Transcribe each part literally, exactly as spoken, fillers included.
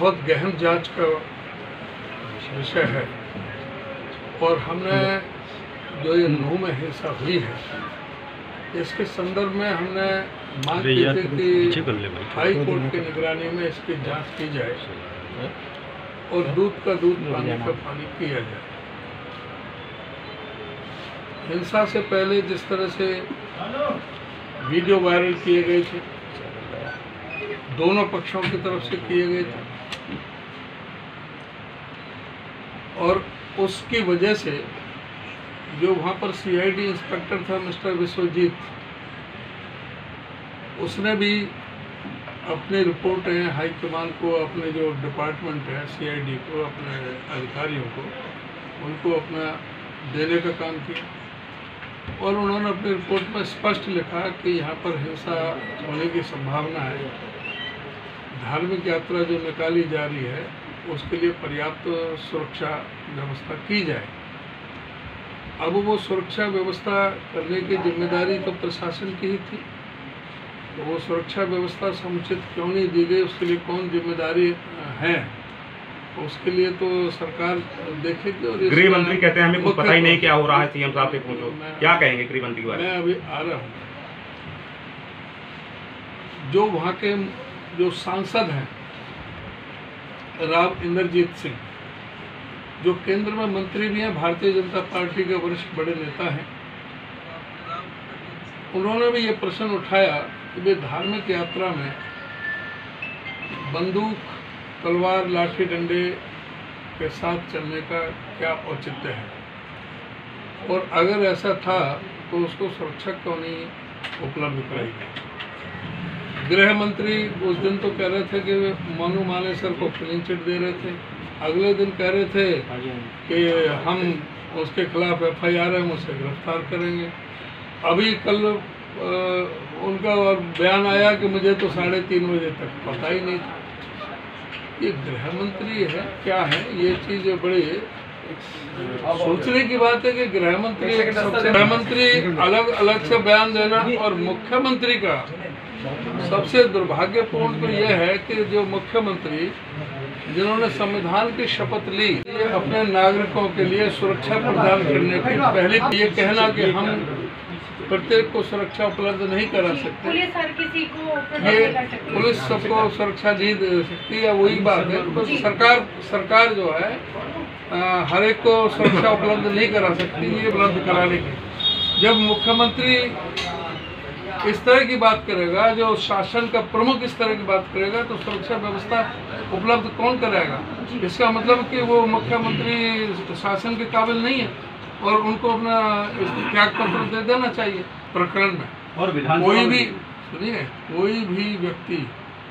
बहुत गहन जांच का विषय है और हमने जो ये नूह में हिंसा हुई है इसके संदर्भ में हमने मांग की थी कि हाई कोर्ट की निगरानी में इसकी जांच की जाए और दूध का दूध पानी का पानी किया जाए। हिंसा से पहले जिस तरह से वीडियो वायरल किए गए थे दोनों पक्षों की तरफ से किए गए थे और उसकी वजह से जो वहाँ पर सीआईडी इंस्पेक्टर था मिस्टर विश्वजीत, उसने भी अपनी रिपोर्टें हाईकमान को, अपने जो डिपार्टमेंट है सीआईडी को, अपने अधिकारियों को, उनको अपना देने का काम किया और उन्होंने अपनी रिपोर्ट में स्पष्ट लिखा कि यहाँ पर हिंसा होने की संभावना है। धार्मिक यात्रा जो निकाली जा रही है उसके लिए पर्याप्त सुरक्षा व्यवस्था की जाए। अब वो सुरक्षा व्यवस्था करने की जिम्मेदारी तो प्रशासन की ही थी, तो वो सुरक्षा व्यवस्था समुचित क्यों नहीं दी गई, उसके लिए कौन जिम्मेदारी है, उसके लिए तो सरकार देखेगी। और गृह मंत्री कहते हैं हमें कुछ पता ही नहीं क्या हो रहा है, सीएम साहब से पूछो क्या कहेंगे गृह मंत्री के बारे में। मैं अभी आ रहा हूँ। जो वहाँ के जो सांसद हैं राव इंद्रजीत सिंह, जो केंद्र में मंत्री भी हैं, भारतीय जनता पार्टी के वरिष्ठ बड़े नेता हैं, उन्होंने भी ये प्रश्न उठाया कि वे धार्मिक यात्रा में बंदूक, तलवार, लाठी डंडे के साथ चलने का क्या औचित्य है और अगर ऐसा था तो उसको सुरक्षा क्यों नहीं उपलब्ध कराई गई। गृह मंत्री उस दिन तो कह रहे थे कि मनु मानेसर को क्लीन चिट दे रहे थे, अगले दिन कह रहे थे कि हम उसके खिलाफ एफ आई आर हम उसे गिरफ्तार करेंगे। अभी कल आ, उनका और बयान आया कि मुझे तो साढ़े तीन बजे तक पता ही नहीं था। ये गृह मंत्री है क्या है, ये चीज़ बड़ी सोचने की बात है कि गृह मंत्री गृह मंत्री अलग अलग से बयान देना और मुख्यमंत्री का सबसे दुर्भाग्यपूर्ण तो यह है कि जो मुख्यमंत्री जिन्होंने संविधान की शपथ ली, ये अपने नागरिकों के लिए सुरक्षा प्रदान करने की पहले ये कहना कि हम प्रत्येक को सुरक्षा उपलब्ध नहीं करा सकते, पुलिस हर किसी को ये पुलिस सबको सुरक्षा नहीं दे सकती है, वही बात है। तो सरकार सरकार जो है आ, हर एक को सुरक्षा उपलब्ध नहीं करा सकती, ये उपलब्ध कराने की। जब मुख्यमंत्री इस तरह की बात करेगा, जो शासन का प्रमुख इस तरह की बात करेगा, तो सुरक्षा व्यवस्था उपलब्ध कौन कराएगा? इसका मतलब कि वो मुख्यमंत्री शासन के काबिल नहीं है और उनको अपना त्याग पत्र दे देना चाहिए प्रकरण में। और कोई भी सुनिए, कोई भी व्यक्ति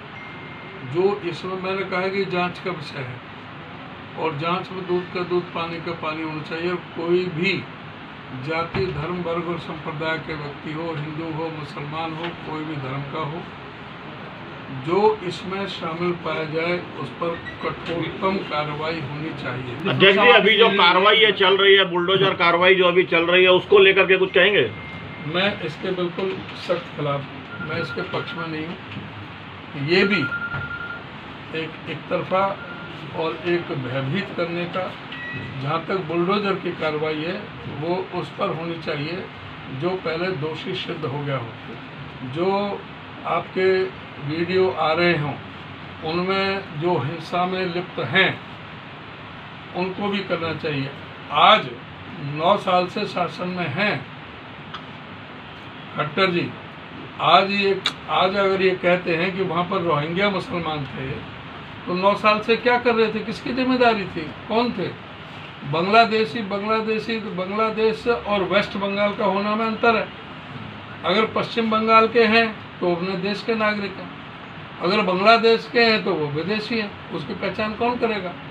जो इसमें मैंने कहा कि जांच का विषय है और जांच में दूध का दूध पानी का पानी होना चाहिए। कोई भी जाति, धर्म, वर्ग और संप्रदाय के व्यक्ति हो, हिंदू हो, मुसलमान हो, कोई भी धर्म का हो, जो इसमें शामिल पाया जाए उस पर कठोरतम कार्रवाई होनी चाहिए। अध्यक्ष जी, अभी जो कार्रवाई है चल रही है, बुलडोजर कार्रवाई जो अभी चल रही है, उसको लेकर के कुछ कहेंगे? मैं इसके बिल्कुल सख्त खिलाफ हूँ, मैं इसके पक्ष में नहीं हूँ। ये भी एक एक तरफा और एक भयभीत करने का, जहाँ तक बुलडोजर की कार्रवाई है वो उस पर होनी चाहिए जो पहले दोषी सिद्ध हो गया हो। जो आपके वीडियो आ रहे हों उनमें जो हिंसा में लिप्त हैं उनको भी करना चाहिए। आज नौ साल से शासन में हैं खट्टर जी, आज ये आज अगर ये कहते हैं कि वहाँ पर रोहिंग्या मुसलमान थे तो नौ साल से क्या कर रहे थे, किसकी जिम्मेदारी थी, कौन थे? बांग्लादेशी बांग्लादेशी तो बांग्लादेश और वेस्ट बंगाल का होना में अंतर है। अगर पश्चिम बंगाल के हैं तो अपने देश के नागरिक हैं, अगर बांग्लादेश के हैं तो वो विदेशी हैं, उसकी पहचान कौन करेगा?